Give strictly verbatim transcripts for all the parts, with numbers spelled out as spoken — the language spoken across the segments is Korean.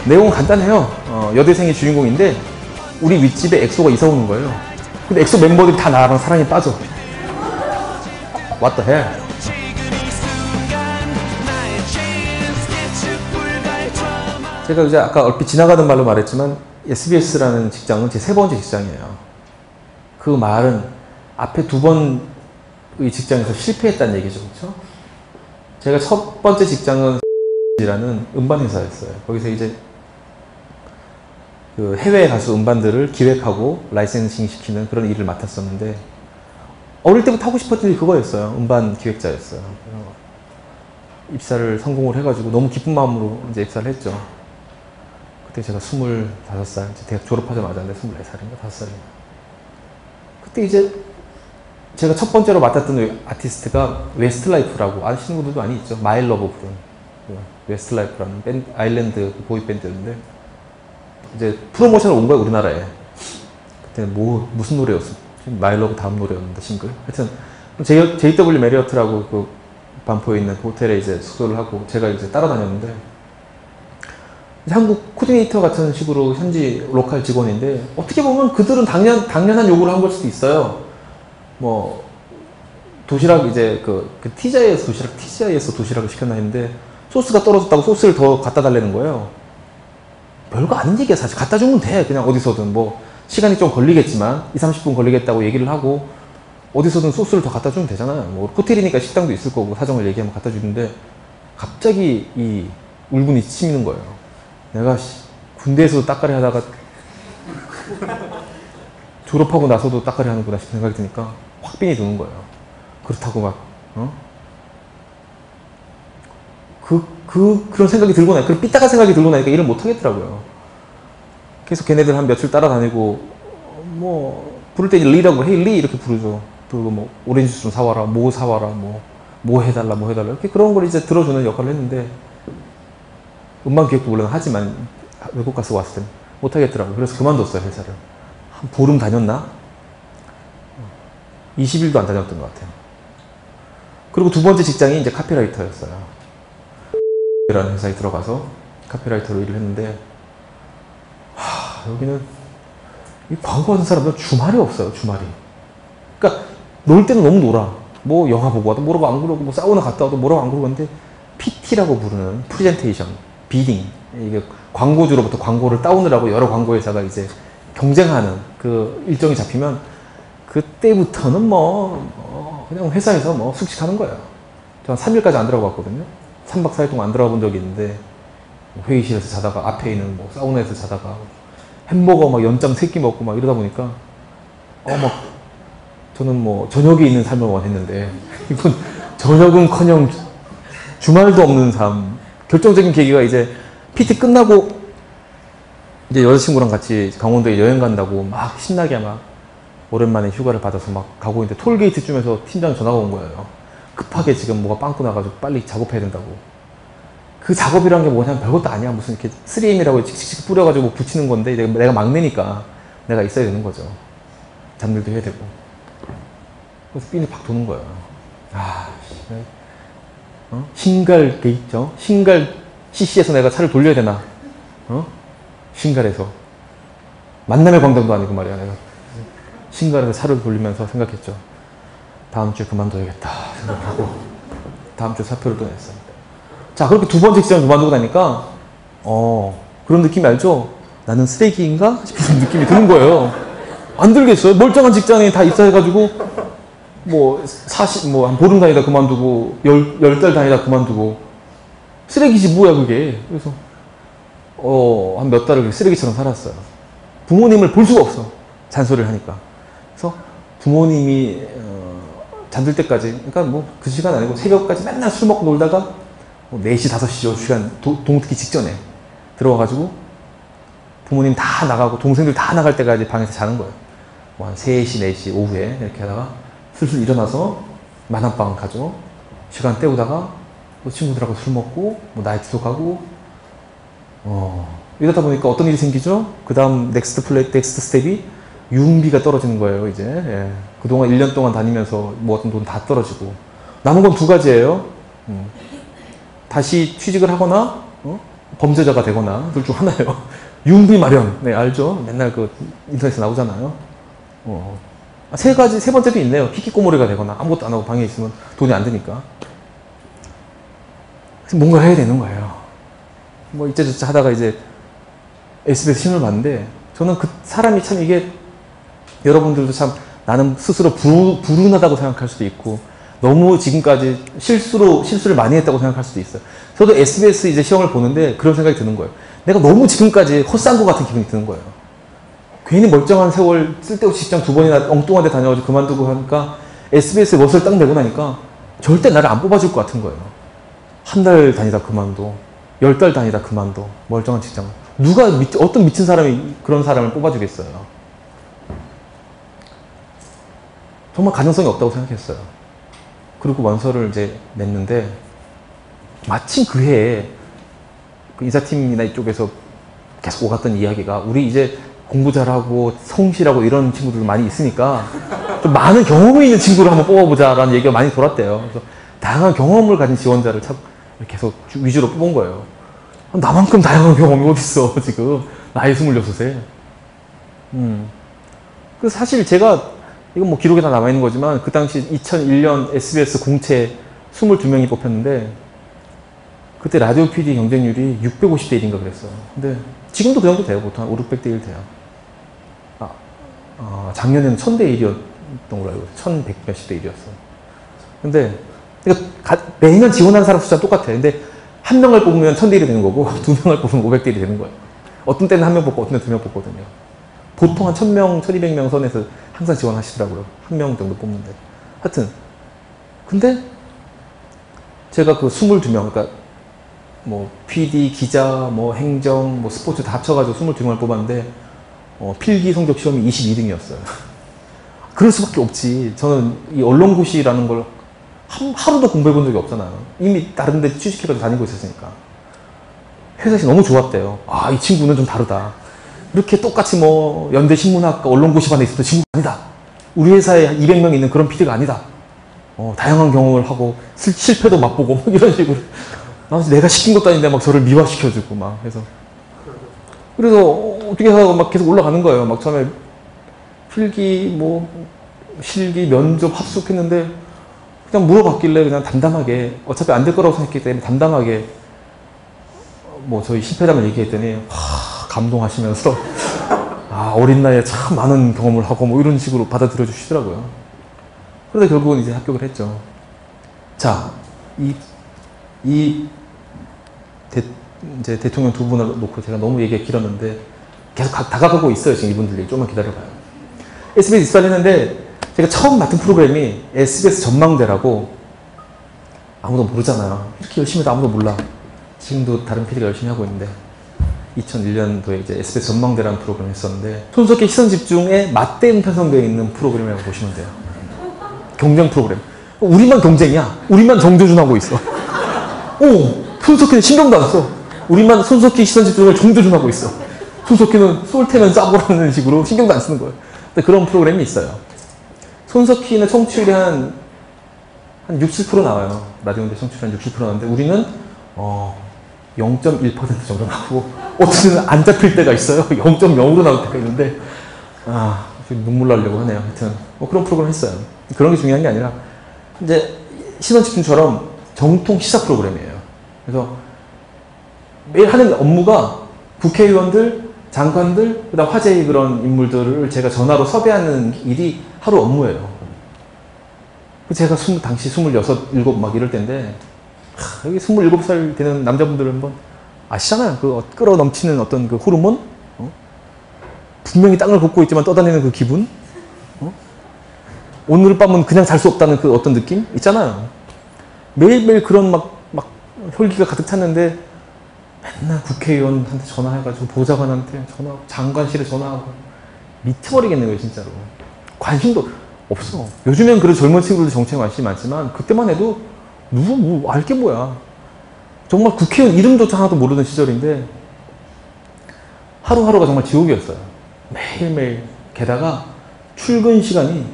내용은 간단해요. 어, 여대생이 주인공인데 우리 윗집에 엑소가 이사 오는 거예요. 근데 엑소 멤버들이 다 나랑 사랑에 빠져. What the hell? 제가 이제 아까 얼핏 지나가는 말로 말했지만 에스비에스라는 직장은 제 세 번째 직장이에요. 그 말은 앞에 두 번의 직장에서 실패했다는 얘기죠. 그렇죠? 제가 첫 번째 직장은 이라는 음반 회사였어요. 거기서 이제 그 해외 가수 음반들을 기획하고 라이센싱 시키는 그런 일을 맡았었는데 어릴 때부터 하고 싶었던 일이 그거였어요. 음반 기획자였어요. 입사를 성공을 해가지고 너무 기쁜 마음으로 이제 입사를 했죠. 그때 제가 스물다섯 살, 대학 졸업하자마자 스물네 살인가 다섯 살인가. 그때 이제 제가 첫 번째로 맡았던 아티스트가 웨스트라이프라고 아시는 분들도 많이 있죠. 마이 러브 부른 웨스트라이프라는 밴드, 아일랜드 보이밴드였는데 이제 프로모션을 온 거야 우리나라에. 그때 뭐 무슨 노래였어? 마이 러브 다음 노래였는데 싱글. 하여튼 제이더블유 메리어트라고 그 반포에 있는 그 호텔에 이제 숙소를 하고 제가 이제 따라다녔는데 한국 코디네이터 같은 식으로 현지 로컬 직원인데 어떻게 보면 그들은 당연, 당연한 요구를 한 걸 수도 있어요. 뭐 도시락 이제 그, 그 티자에서 도시락 티자에서 도시락을 시켰나 했는데 소스가 떨어졌다고 소스를 더 갖다 달라는 거예요. 별거 아닌 얘기야 사실. 갖다 주면 돼. 그냥 어디서든 뭐 시간이 좀 걸리겠지만 이삼십 분 걸리겠다고 얘기를 하고 어디서든 소스를 더 갖다 주면 되잖아요. 뭐 호텔이니까 식당도 있을 거고 사정을 얘기하면 갖다 주는데 갑자기 이 울분이 치미는 거예요. 내가 군대에서도 따까리 하다가 졸업하고 나서도 따까리 하는구나 싶은 생각이 드니까 확 빈이 드는 거예요. 그렇다고 막 어? 그, 그, 그런 생각이 들고 나니까, 그런 삐딱한 생각이 들고 나니까 일을 못 하겠더라고요. 계속 걔네들 한 며칠 따라다니고, 뭐, 부를 때 리라고, 헤이 리 이렇게 부르죠. 그리고 뭐, 오렌지 주스 좀 사와라, 뭐 사와라, 뭐, 뭐 해달라, 뭐 해달라. 이렇게 그런 걸 이제 들어주는 역할을 했는데, 음반 기획도 물론 하지만, 외국 가서 왔을 땐 못 하겠더라고요. 그래서 그만뒀어요, 회사를. 한 보름 다녔나? 이십 일도 안 다녔던 것 같아요. 그리고 두 번째 직장이 이제 카피라이터였어요. 라는 회사에 들어가서 카피라이터로 일을 했는데 하, 여기는 이 광고하는 사람들은 주말이 없어요. 주말이. 그러니까 놀 때는 너무 놀아. 뭐 영화 보고 와도 뭐라고 안 그러고 뭐 사우나 갔다 와도 뭐라고 안 그러고 하는데 피티라고 부르는 프레젠테이션, 비딩 이게 광고주로부터 광고를 따오는 하고 여러 광고 회사가 이제 경쟁하는 그 일정이 잡히면 그때부터는 뭐, 뭐 그냥 회사에서 뭐 숙식하는 거예요. 저 한 삼 일까지 안 들어가 봤거든요. 삼 박 사 일 동안 안 들어가 본 적이 있는데 회의실에서 자다가 앞에 있는 뭐 사우나에서 자다가 햄버거 막 연장 세 끼 먹고 막 이러다 보니까 어 막 저는 뭐 저녁에 있는 삶을 원했는데 이건 저녁은커녕 주말도 없는 삶. 결정적인 계기가 이제 피티 끝나고 이제 여자친구랑 같이 강원도에 여행 간다고 막 신나게 막 오랜만에 휴가를 받아서 막 가고 있는데 톨게이트쯤에서 팀장 전화가 온 거예요. 급하게 지금 뭐가 빵꾸 나가지고 빨리 작업해야 된다고. 그 작업이란 게 뭐냐면 별것도 아니야. 무슨 이렇게 쓰리엠이라고 칙칙칙 뿌려가지고 붙이는 건데 내가, 내가 막내니까 내가 있어야 되는 거죠. 잡일도 해야 되고. 그래서 삔이 팍 도는 거예요. 아, 어? 신갈 게이죠? 신갈 씨씨에서 내가 차를 돌려야 되나? 어? 신갈에서. 만남의 광장도 아니고 말이야. 내가 신갈에서 차를 돌리면서 생각했죠. 다음 주에 그만둬야겠다 생각하고 다음 주에 사표를 또 냈어요. 자, 그렇게 두 번째 직장을 그만두고 나니까 어 그런 느낌이 알죠? 나는 쓰레기인가? 싶은 느낌이 드는 거예요. 안 들겠어요? 멀쩡한 직장에 다 입사해가지고 뭐 사십 뭐 한 보름 다니다 그만두고 열 열 달 다니다 그만두고 쓰레기지 뭐야 그게. 그래서 어 한 몇 달을 쓰레기처럼 살았어요. 부모님을 볼 수가 없어. 잔소리를 하니까. 그래서 부모님이 잠들 때까지, 그러니까 뭐 그 시간 아니고 새벽까지 맨날 술 먹고 놀다가 뭐 네 시, 다섯 시 요 시간 도, 동트기 직전에 들어와가지고 부모님 다 나가고 동생들 다 나갈 때까지 방에서 자는 거예요. 뭐 한 세 시, 네 시 오후에 이렇게 하다가 슬슬 일어나서 만화방 가죠. 시간 때우다가 또 친구들하고 술 먹고 뭐 나이트도 가고 어 이러다 보니까 어떤 일이 생기죠? 그 다음 넥스트 플레이, 넥스트 스텝이 유흥비가 떨어지는 거예요, 이제. 예. 그동안 일 년 동안 다니면서 모았던 돈 다 떨어지고. 남은 건 두 가지예요. 음. 다시 취직을 하거나, 어? 범죄자가 되거나 둘 중 하나예요. 윤비 마련. 네, 알죠? 맨날 그 인터넷에 나오잖아요. 어. 세 가지, 세 번째도 있네요. 히키코모리가 되거나 아무것도 안 하고 방에 있으면 돈이 안 드니까. 뭔가 해야 되는 거예요. 뭐 이째저째 하다가 이제 에스비에스 신문을 봤는데 저는 그 사람이 참 이게 여러분들도 참 나는 스스로 불, 불운하다고 생각할 수도 있고 너무 지금까지 실수로, 실수를 많이 했다고 생각할 수도 있어요. 저도 에스비에스 이제 시험을 보는데 그런 생각이 드는 거예요. 내가 너무 지금까지 헛산 것 같은 기분이 드는 거예요. 괜히 멀쩡한 세월 쓸데없이 직장 두 번이나 엉뚱한 데 다녀가지고 그만두고 하니까 에스비에스에 멋을 딱 내고 나니까 절대 나를 안 뽑아줄 것 같은 거예요. 한 달 다니다 그만둬. 열 달 다니다 그만둬. 멀쩡한 직장. 누가, 미, 어떤 미친 사람이 그런 사람을 뽑아주겠어요. 정말 가능성이 없다고 생각했어요. 그리고 원서를 이제 냈는데 마침 그 해에 그 인사팀이나 이쪽에서 계속 오갔던 이야기가 우리 이제 공부 잘하고 성실하고 이런 친구들 많이 있으니까 좀 많은 경험이 있는 친구를 한번 뽑아보자라는 얘기가 많이 돌았대요. 그래서 다양한 경험을 가진 지원자를 계속 위주로 뽑은 거예요. 나만큼 다양한 경험이 어딨어 지금 나이 스물여섯에. 음. 그래서 사실 제가 이건 뭐 기록에 다 남아있는 거지만 그 당시 이천일 년 에스비에스 공채 이십이 명이 뽑혔는데 그때 라디오 피디 경쟁률이 육백오십 대 일인가 그랬어요. 근데 지금도 그 정도 돼요. 보통 한 오륙백 대 일 돼요. 아, 아, 작년에는 천 대 일이었던 걸로 알고 있어요. 천백 몇십 대 일이었어요. 근데 그러니까 가, 매년 지원하는 사람 숫자는 똑같아요. 근데 한 명을 뽑으면 천 대 일이 되는 거고 두 명을 뽑으면 오백 대 일이 되는 거예요. 어떤 때는 한 명 뽑고 어떤 때는 두 명 뽑거든요. 보통 한 천 명, 천이백 명 선에서 항상 지원하시더라고요. 한 명 정도 뽑는데. 하여튼 근데 제가 그 이십이 명, 그러니까 뭐 피디, 기자, 뭐 행정, 뭐 스포츠 다 합쳐가지고 이십이 명을 뽑았는데 어, 필기 성적 시험이 이십이 등이었어요. 그럴 수밖에 없지. 저는 이 언론고시라는 걸 한, 하루도 공부해 본 적이 없잖아요. 이미 다른 데 취직해가지고 다니고 있었으니까. 회사에서 너무 좋았대요. 아, 이 친구는 좀 다르다. 이렇게 똑같이 뭐 연대 신문학과 언론고시반에 있었던 친구가 아니다. 우리 회사에 이백 명 있는 그런 피디가 아니다. 어, 다양한 경험을 하고 실, 실패도 맛보고 뭐 이런 식으로. 내가 시킨 것도 아닌데 막 저를 미화시켜주고 막 해서. 그래서 어떻게 해서 막 계속 올라가는 거예요. 막 처음에 필기, 뭐 실기, 면접 합숙했는데 그냥 물어봤길래 그냥 담담하게 어차피 안 될 거라고 생각했기 때문에 담담하게 뭐 저희 실패담을 얘기했더니 하, 감동하시면서 아 어린 나이에 참 많은 경험을 하고 뭐 이런 식으로 받아들여 주시더라고요. 그런데 결국은 이제 합격을 했죠. 자, 이, 이 대, 이제 대통령 두 분을 놓고 제가 너무 얘기가 길었는데 계속 가, 다가가고 있어요. 지금 이분들이. 좀만 기다려봐요. 에스비에스 입사를 했는데 제가 처음 맡은 프로그램이 에스비에스 전망대라고 아무도 모르잖아요. 이렇게 열심히 해도 아무도 몰라. 지금도 다른 피디가 열심히 하고 있는데 이천일 년도에 이제 에스비에스 전망대라는 프로그램을 했었는데 손석희 시선집중에 맞대응 편성되어 있는 프로그램이라고 보시면 돼요. 경쟁 프로그램. 우리만 경쟁이야. 우리만 정조준하고 있어. 오, 손석희는 신경도 안 써. 우리만 손석희 시선집중을 정조준하고 있어. 손석희는 쏠 테면 쏴보라는 식으로 신경도 안 쓰는 거예요. 근데 그런 프로그램이 있어요. 손석희는 청취율이 한, 한 육, 칠 퍼센트 나와요. 라디오인데 청취율이 한 육, 칠 퍼센트 나오는데 우리는 어, 영 점 일 퍼센트 정도 나오고 어떻게 안 잡힐 때가 있어요. 영 점 영으로 나올 때가 있는데 아, 눈물 나려고 하네요. 하여튼 뭐 그런 프로그램 했어요. 그런 게 중요한 게 아니라 이제 시선집중처럼 정통 시사 프로그램이에요. 그래서 매일 하는 업무가 국회의원들, 장관들, 그다음 화제의 그런 인물들을 제가 전화로 섭외하는 일이 하루 업무예요. 제가 스무, 당시 스물여섯, 일곱 막 이럴 때인데 하, 여기 스물일곱 살 되는 남자분들은 한번 아시잖아요. 그 끌어 넘치는 어떤 그 호르몬? 어? 분명히 땅을 걷고 있지만 떠다니는 그 기분? 어? 오늘 밤은 그냥 잘 수 없다는 그 어떤 느낌? 있잖아요. 매일매일 그런 막, 막 혈기가 가득 찼는데 맨날 국회의원한테 전화해가지고 보좌관한테 전화하고 장관실에 전화하고 미쳐버리겠는 거예요 진짜로. 관심도 없어. 요즘엔 그래도 젊은 친구들도 정치에 관심이 많지만 그때만 해도 누구 뭐 알게 뭐야. 정말 국회의원 이름조차 하나도 모르는 시절인데 하루하루가 정말 지옥이었어요. 매일매일. 게다가 출근 시간이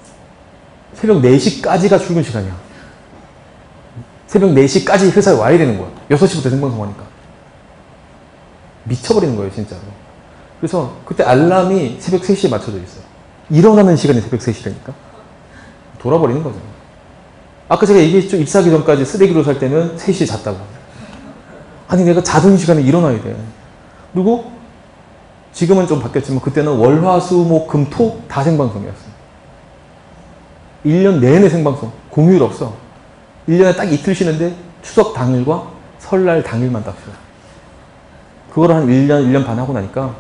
새벽 네 시까지가 출근 시간이야. 새벽 네 시까지 회사에 와야 되는 거야. 여섯 시부터 생방송하니까. 미쳐버리는 거예요, 진짜로. 그래서 그때 알람이 새벽 세 시에 맞춰져 있어요. 일어나는 시간이 새벽 세 시라니까. 돌아버리는 거죠. 아까 제가 얘기했죠. 입사하기 전까지 쓰레기로 살 때는 세 시에 잤다고. 아니, 내가 자던 시간에 일어나야 돼. 그리고 지금은 좀 바뀌었지만 그때는 월, 화, 수, 목, 금, 토 다 생방송이었어요. 일 년 내내 생방송. 공휴일 없어. 일 년에 딱 이틀 쉬는데 추석 당일과 설날 당일만 딱 쉬어. 그걸 한 일 년, 일 년 반 하고 나니까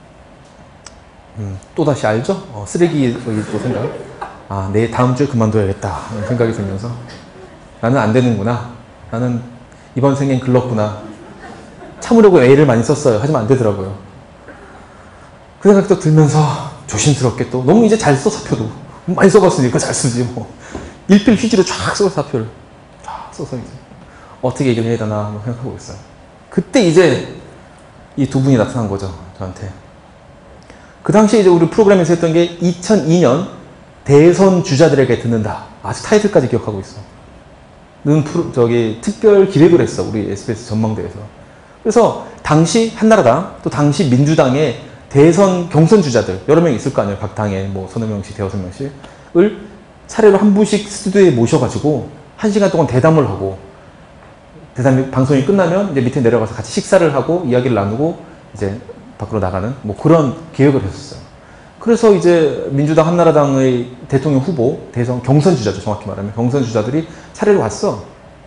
음, 또다시 알죠? 어, 쓰레기 또 생각. 아, 내 다음 주에 그만둬야겠다. 이런 생각이 들면서 나는 안 되는구나. 나는 이번 생엔 글렀구나. 참으려고 애를 많이 썼어요. 하지만 안 되더라고요. 그 생각이 또 들면서 조심스럽게 또 너무 이제 잘 써, 사표도. 많이 써봤으니까 잘 쓰지 뭐. 일필 휴지로 쫙 써, 사표를. 쫙 써서 이제 어떻게 얘기를 해야 되나 한번 생각하고 있어요. 그때 이제 이 두 분이 나타난 거죠, 저한테. 그 당시에 이제 우리 프로그램에서 했던 게 이천이 년 대선 주자들에게 듣는다. 아직 타이틀까지 기억하고 있어. 는 프로, 저기 특별 기획을 했어, 우리 에스비에스 전망대에서. 그래서 당시 한나라당, 또 당시 민주당의 대선 경선 주자들 여러 명 있을 거 아니에요. 각 당에 뭐 서너 명씩, 대여섯 명씩을 차례로 한 분씩 스튜디오에 모셔가지고 한 시간 동안 대담을 하고, 대담 방송이 끝나면 이제 밑에 내려가서 같이 식사를 하고 이야기를 나누고 이제 밖으로 나가는 뭐 그런 기획을 했었어요. 그래서 이제 민주당, 한나라당의 대통령 후보, 대선 경선 주자죠, 정확히 말하면 경선 주자들이 차례로 왔어.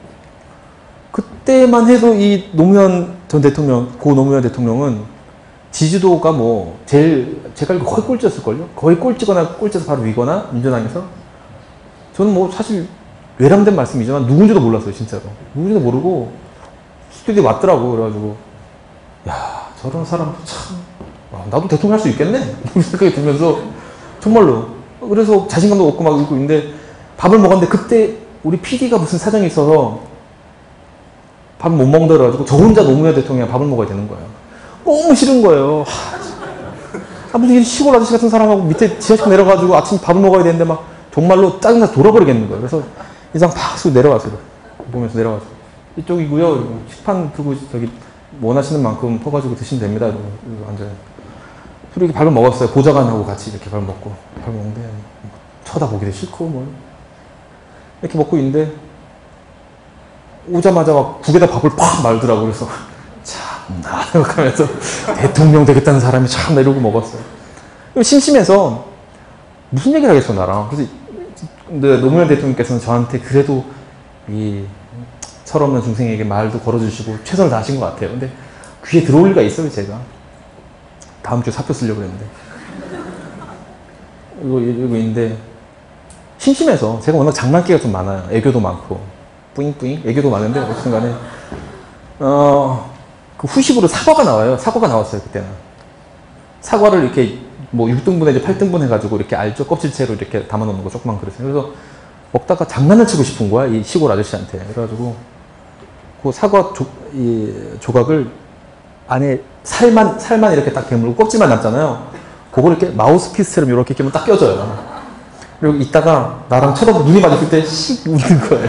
그때만 해도 이 노무현 전 대통령, 고 노무현 대통령은 지지도가 뭐 제일, 제가 알기로 거의 꼴찌였을걸요? 거의 꼴찌거나 꼴찌에서 바로 위거나, 민주당에서. 저는 뭐 사실 외람된 말씀이지만 누군지도 몰랐어요, 진짜로. 누군지도 모르고 스튜디오에 왔더라고. 그래가지고 야, 저런 사람 참, 와, 나도 대통령 할 수 있겠네? 이런 생각이 들면서 정말로. 그래서 자신감도 얻고 막 이러고 있는데 밥을 먹었는데 그때 우리 피디가 무슨 사정이 있어서 밥을 못 먹는다 그래가지고 저 혼자 노무현 대통령이랑 밥을 먹어야 되는 거예요. 너무 싫은 거예요. 아무튼 시골 아저씨 같은 사람하고 밑에 지하철 내려가지고 아침 밥을 먹어야 되는데 막 정말로 짜증나서 돌아버리겠는 거예요. 그래서 이상 팍 쑥 내려가서 보면서 내려가서 이쪽이고요. 식판 두고 저기 원하시는 만큼 퍼가지고 드시면 됩니다. 이러고 앉아요. 그리고 이렇게 밥을 먹었어요. 보좌관하고 같이 이렇게 밥을 먹고 밥을 먹는데 쳐다보기도 싫고 뭐 이렇게 먹고 있는데 오자마자 막 국에다 밥을 팍 말더라고. 그래서 참나 생각하면서 대통령 되겠다는 사람이 참나 이러고 먹었어요. 심심해서 무슨 얘기를 하겠어 나랑. 그래서 근데 노무현 대통령께서는 저한테 그래도 이 철없는 중생에게 말도 걸어주시고 최선을 다하신 것 같아요. 근데 귀에 들어올 리가 있어요, 제가. 다음 주에 사표 쓰려고 그랬는데. 이거, 이거 있는데, 심심해서, 제가 워낙 장난기가 좀 많아요. 애교도 많고, 뿌잉뿌잉? 애교도 많은데, 어쨌든 간에, 어, 그 후식으로 사과가 나와요. 사과가 나왔어요, 그때는. 사과를 이렇게, 뭐, 육 등분 내지 팔 등분 해가지고, 이렇게 알죠? 껍질째로 이렇게 담아놓는 거, 조그만 그릇에. 그래서, 먹다가 장난을 치고 싶은 거야, 이 시골 아저씨한테. 그래가지고, 그 사과 조, 이 조각을 안에 살만, 살만 이렇게 딱 깨물고 껍질만 남잖아요. 그걸 이렇게 마우스피스처럼 이렇게 끼면 딱 껴져요. 그리고 이따가 나랑 쳐다보고 눈이 마주칠 때 씩 웃는 거예요.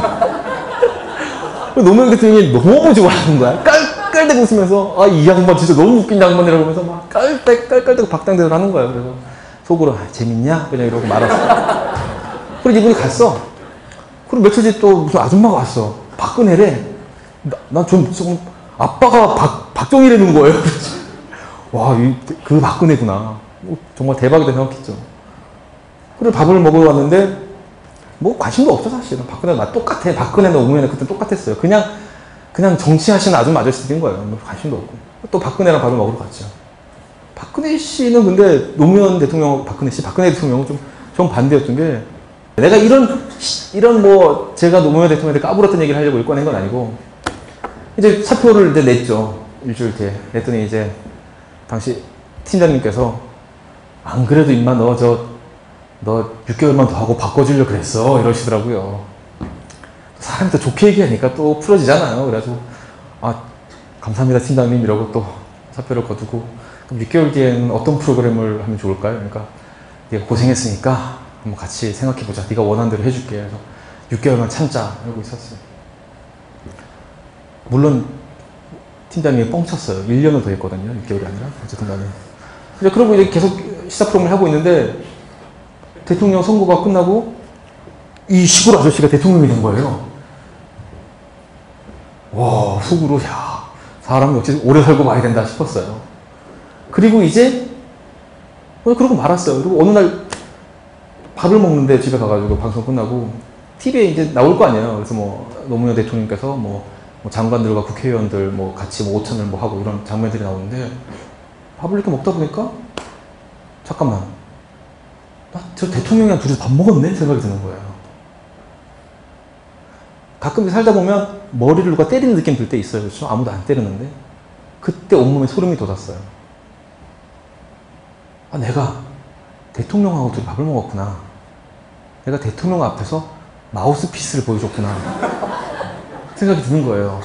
노무현 대통령이 너무 좋아하는 거야. 깔깔대고 웃으면서, 아, 이 양반 진짜 너무 웃긴 양반이라고 하면서 막 깔깔, 깔깔대고 박장대소를 하는 거예요. 그래서 속으로, 아, 재밌냐? 그냥 이러고 말았어. 그리고 이분이 갔어. 그리고 며칠 뒤에 또 무슨 아줌마가 왔어. 박근혜래. 난 좀, 좀, 아빠가 박, 박정희라는 거예요. 와, 이, 그 박근혜구나. 정말 대박이다 생각했죠. 그리고 밥을 먹으러 왔는데, 뭐 관심도 없어, 사실은. 박근혜가 나 똑같아. 박근혜나 노무현은 그때 똑같았어요. 그냥, 그냥 정치하시는 아줌마 아저씨들인 거예요. 뭐 관심도 없고. 또 박근혜랑 밥을 먹으러 갔죠. 박근혜 씨는 근데 노무현 대통령, 박근혜 씨, 박근혜 대통령은 좀, 좀 반대였던 게, 내가 이런, 이런 뭐, 제가 노무현 대통령한테 까불었던 얘기를 하려고 일 꺼낸 건 아니고, 이제 사표를 이제 냈죠. 일주일 뒤에. 냈더니 이제, 당시 팀장님께서, 안 그래도 임마 너 저, 너 육 개월만 더 하고 바꿔주려고 그랬어. 이러시더라고요. 사람이 또 좋게 얘기하니까 또 풀어지잖아요. 그래가지고, 아, 감사합니다 팀장님. 이러고 또 사표를 거두고, 그럼 육 개월 뒤에는 어떤 프로그램을 하면 좋을까요? 그러니까, 네가 고생했으니까, 한번 같이 생각해보자. 네가 원하는 대로 해줄게. 그래서 육 개월만 참자. 이러고 있었어요. 물론 팀장님이 뻥쳤어요. 일 년을 더 했거든요. 육 개월이 아니라. 어쨌든 간에. 이제 그러고 이제 계속 시사 프로그램을 하고 있는데 대통령 선거가 끝나고 이 시골 아저씨가 대통령이 된 거예요. 와, 속으로, 야, 사람 역시 오래 살고 봐야 된다 싶었어요. 그리고 이제, 그러고 말았어요. 그리고 어느 날 밥을 먹는데 집에 가가지고 방송 끝나고 티비에 이제 나올 거 아니에요. 그래서 뭐 노무현 대통령께서 뭐, 뭐 장관들과 국회의원들 뭐 같이 뭐 오찬을 뭐 하고 이런 장면들이 나오는데 밥을 이렇게 먹다 보니까 잠깐만, 나 저 대통령이랑 둘이서 밥 먹었네? 생각이 드는 거예요. 가끔 살다 보면 머리를 누가 때리는 느낌 들 때 있어요. 그렇죠? 아무도 안 때리는데 그때 온몸에 소름이 돋았어요. 아, 내가 대통령하고 둘이 밥을 먹었구나. 내가 대통령 앞에서 마우스피스를 보여줬구나. 생각이 드는 거예요.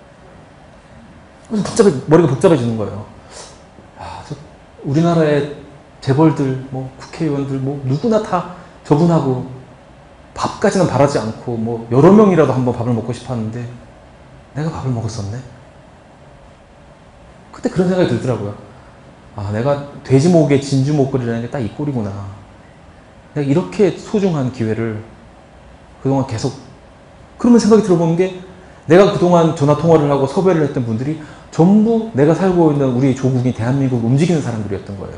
그래서 복잡해, 머리가 복잡해지는 거예요. 아, 저 우리나라의 재벌들, 뭐 국회의원들, 뭐 누구나 다 저분하고 밥까지는 바라지 않고 뭐 여러 명이라도 한번 밥을 먹고 싶었는데 내가 밥을 먹었었네. 그때 그런 생각이 들더라고요. 아, 내가 돼지목에 진주목걸이라는 게 딱 이 꼴이구나. 내가 이렇게 소중한 기회를 그동안 계속, 그러면 생각이 들어보는 게 내가 그동안 전화 통화를 하고 섭외를 했던 분들이 전부 내가 살고 있는 우리 조국인 대한민국을 움직이는 사람들이었던 거예요.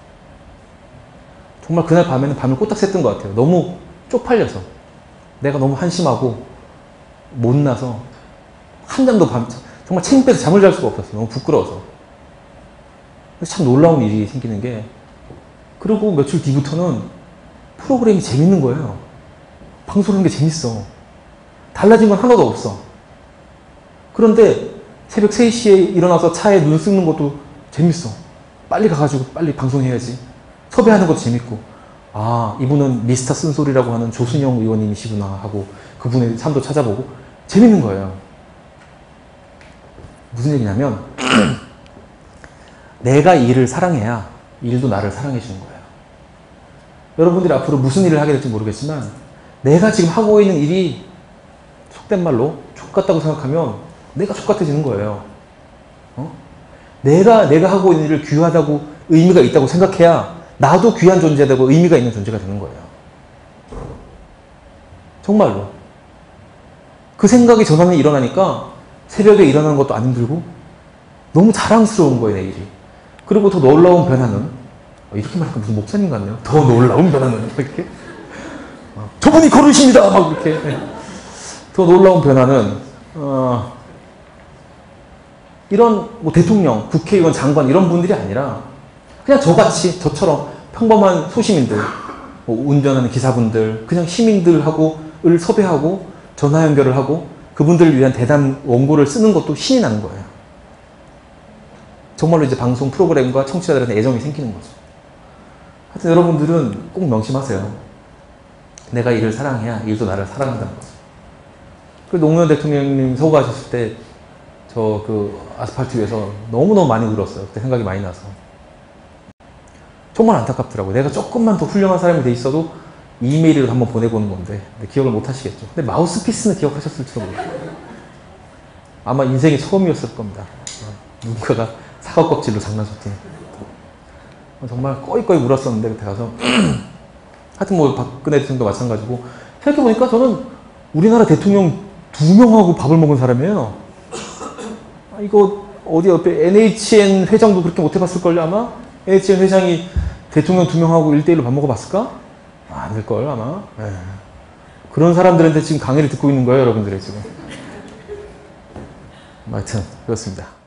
정말 그날 밤에는 밤을 꼬딱 샜던 것 같아요. 너무 쪽팔려서. 내가 너무 한심하고 못나서 한 잠도 밤, 정말 창피해서 잠을 잘 수가 없었어요. 너무 부끄러워서. 참 놀라운 일이 생기는 게, 그리고 며칠 뒤부터는 프로그램이 재밌는 거예요. 방송하는 게 재밌어. 달라진 건 하나도 없어. 그런데 새벽 세 시에 일어나서 차에 눈 씻는 것도 재밌어. 빨리 가가지고 빨리 방송해야지. 섭외하는 것도 재밌고, 아, 이분은 미스터 쓴소리라고 하는 조순영 의원님이시구나 하고 그분의 삶도 찾아보고 재밌는 거예요. 무슨 얘기냐면 내가 일을 사랑해야 일도 나를 사랑해 주는 거예요. 여러분들이 앞으로 무슨 일을 하게 될지 모르겠지만 내가 지금 하고 있는 일이 속된 말로 족같다고 생각하면 내가 족같아지는 거예요. 어? 내가 내가 하고 있는 일을 귀하다고 의미가 있다고 생각해야 나도 귀한 존재되고 의미가 있는 존재가 되는 거예요. 정말로. 그 생각이 전환이 일어나니까 새벽에 일어나는 것도 안 힘들고 너무 자랑스러운 거예요, 내 일이. 그리고 더 놀라운 변화는, 이렇게 말하니까 무슨 목사님 같네요. 더 놀라운 변화는 이렇게 어, 저분이 거르십니다 막 이렇게. 더 놀라운 변화는 어, 이런 뭐 대통령, 국회의원, 장관 이런 분들이 아니라 그냥 저같이 저처럼 평범한 소시민들, 뭐 운전하는 기사분들, 그냥 시민들하고를 섭외하고 전화 연결을 하고 그분들을 위한 대담 원고를 쓰는 것도 신이 나는 거예요. 정말로 이제 방송 프로그램과 청취자들한테 애정이 생기는 거죠. 하여튼 여러분들은 꼭 명심하세요. 내가 일을 사랑해야 일도 나를 사랑한다는 거죠. 그 노무현 대통령님 서거하셨을 때 저 그 아스팔트 위에서 너무너무 많이 울었어요. 그때 생각이 많이 나서. 정말 안타깝더라고요. 내가 조금만 더 훌륭한 사람이 돼 있어도 이메일을 한번 보내보는 건데 기억을 못 하시겠죠. 근데 마우스피스는 기억하셨을지도 모르겠어요. 아마 인생이 처음이었을 겁니다. 누군가가 사과 껍질로 장난쳤더니 정말 꺼이꺼이 울었었는데 그때 가서 하여튼 뭐 박근혜 대통령도 마찬가지고 생각해보니까 저는 우리나라 대통령 두 명하고 밥을 먹은 사람이에요. 아, 이거 어디 옆에 엔에이치엔 회장도 그렇게 못 해봤을걸요 아마? 엔에이치엔 회장이 대통령 두 명하고 일 대일로 밥 먹어봤을까? 아, 안 될걸 아마. 네. 그런 사람들한테 지금 강의를 듣고 있는 거예요 여러분들이 지금. 하여튼 그렇습니다.